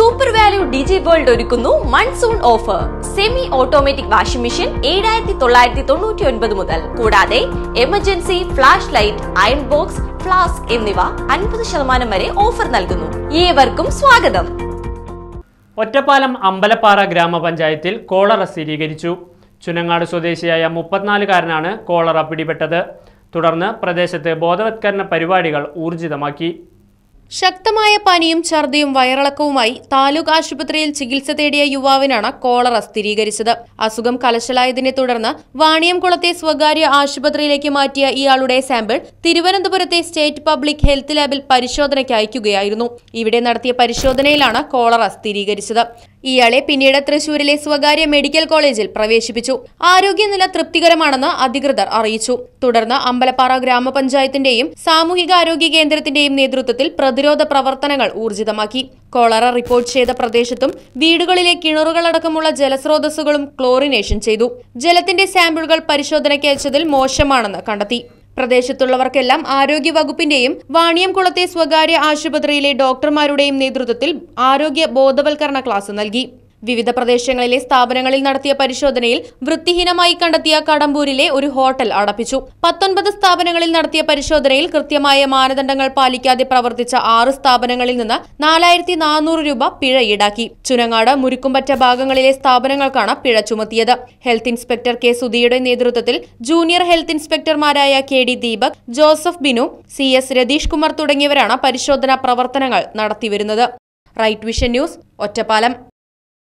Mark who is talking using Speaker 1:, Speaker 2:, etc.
Speaker 1: Super value digi world ഒരുക്കുന്നു monsoon offer. Semi automatic washing machine 7999 മുതൽ. കൂടാതെ emergency flash light, iron box, flask എന്നിവ 50% വരെ offer നൽകുന്നു. ഏവർക്കും സ്വാഗതം.
Speaker 2: ഒറ്റപ്പാലം അമ്പലപ്പാറ ഗ്രാമപഞ്ചായത്തിൽ കോളറ സ്ഥിരീകരിച്ചു. ചുനങ്ങാട് സ്വദേശിയായ 34-കാരനാണ് കോളറ പിടിപെട്ടത്. തുടർന്ന് പ്രദേശത്ത് ബോധവത്കരണ പരിപാടികൾ ഊർജിതമാക്കി.
Speaker 3: ശക്തമായ പനിയും ഛർദിയും വയറിളക്കവുമായി താലൂക്ക് ആശുപത്രിയിൽ ചികിത്സ തേടിയ യുവാവിനാണ് കോളറ സ്ഥിരീകരിച്ചത്. അസുഖം കലശലായതിനെ തുടർന്ന് വാണിയംകുളത്തെ സ്വകാര്യ ആശുപത്രിയിലേക്ക് മാറ്റിയ ഇയാളുടെ സാമ്പിൾ തിരുവനന്തപുരത്തെ സ്റ്റേറ്റ് പബ്ലിക് ഹെൽത്ത് ലാബിൽ പരിശോധനയ്ക്ക് അയക്കുകയായിരുന്നു. ഇവിടെ നടത്തിയ പരിശോധനയിലാണ് കോളറ സ്ഥിരീകരിച്ചത്. ഇയാളെ പിന്നീട് തൃശൂരിലെ സ്വകാര്യ മെഡിക്കൽ കോളേജിൽ പ്രവേശിപ്പിച്ചു. ആരോഗ്യനില തൃപ്തികരമാണെന്ന് അധികൃതർ അറിയിച്ചു. തുടർന്ന് അമ്പലപ്പാറ ഗ്രാമപഞ്ചായത്തിന്റെയും സാമൂഹികാരോഗ്യ കേന്ദ്രത്തിന്റെയും നേതൃത്വത്തിൽ പ്രതിരോധ പ്രവർത്തനങ്ങൾ ഊർജിതമാക്കി. കോളറ റിപ്പോർട്ട് ചെയ്ത പ്രദേശത്തും വീടുകളിലെ കിണറുകളടക്കമുള്ള ജലസ്രോതസ്സുകളും ക്ലോറിനേഷൻ ചെയ്തു. ജലത്തിന്റെ സാമ്പിളുകൾ പരിശോധനയ്ക്ക് അയച്ചതിൽ മോശമാണെന്ന് കണ്ടെത്തി. പ്രദേശത്തുള്ളവർക്കെല്ലാം ആരോഗ്യവകുപ്പിന്റെയും വാണിയംകുളത്തെ സ്വകാര്യ ആശുപത്രിയിലെ ഡോക്ടർമാരുടെയും നേതൃത്വത്തിൽ ആരോഗ്യ ബോധവൽക്കരണ ക്ലാസ് നൽകി. വിവിധ പ്രദേശങ്ങളിലെ സ്ഥാപനങ്ങളിൽ നടത്തിയ പരിശോധനയിൽ വൃത്തിഹീനമായി കണ്ടെത്തിയ കടമ്പൂരിലെ ഒരു ഹോട്ടൽ അടപ്പിച്ചു. 19 സ്ഥാപനങ്ങളിൽ നടത്തിയ പരിശോധനയിൽ കൃത്യമായ മാനദണ്ഡങ്ങൾ പാലിക്കാതെ പ്രവർത്തിച്ച 6 സ്ഥാപനങ്ങളിൽ നിന്ന് 4400 രൂപ പിഴ ഈടാക്കി. ചുനങ്ങാട്, മുരുക്കുംപറ്റ ഭാഗങ്ങളിലെ സ്ഥാപനങ്ങൾക്കാണ് പിഴ ചുമത്തിയത്. ഹെൽത്ത് ഇൻസ്പെക്ടർ കെ സുധിയുടെ നേതൃത്വത്തിൽ ജൂനിയർ ഹെൽത്ത് ഇൻസ്പെക്ടർമാരായ K D Deepak, Joseph Binu, CS Ratheesh Kumar തുടങ്ങിയവരാണ് പരിശോധനാ പ്രവർത്തനങ്ങൾ നടത്തിവരുന്നത്. Right Vision News, Ottapalam.